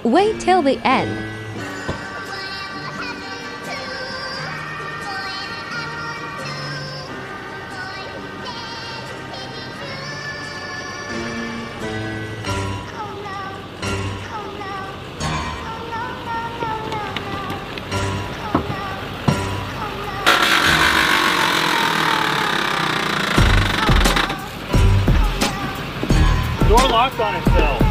Wait till the end. Door locked on itself.